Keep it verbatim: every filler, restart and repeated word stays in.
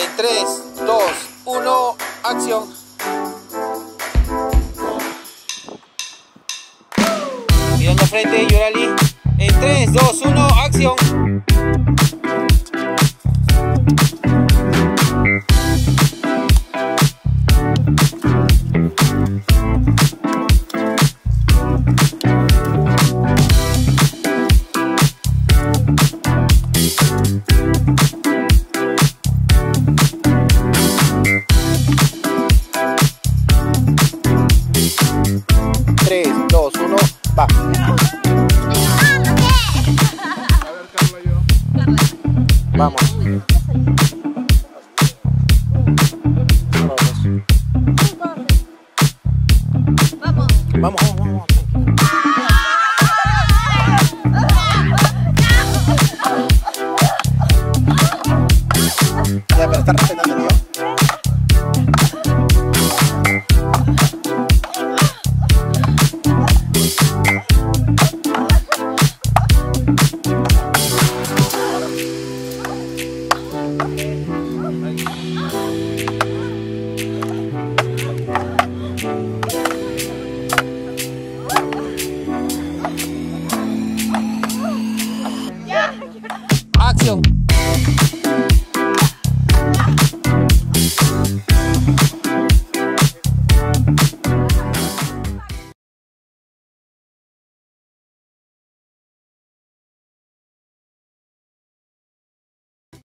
En tres, dos, uno, acción. Mirando frente, Yorali. En tres, dos, uno, acción. tres, dos, uno, va. Vamos. Vamos, vamos, vamos. Ya, pero está respetando, tío. Acción.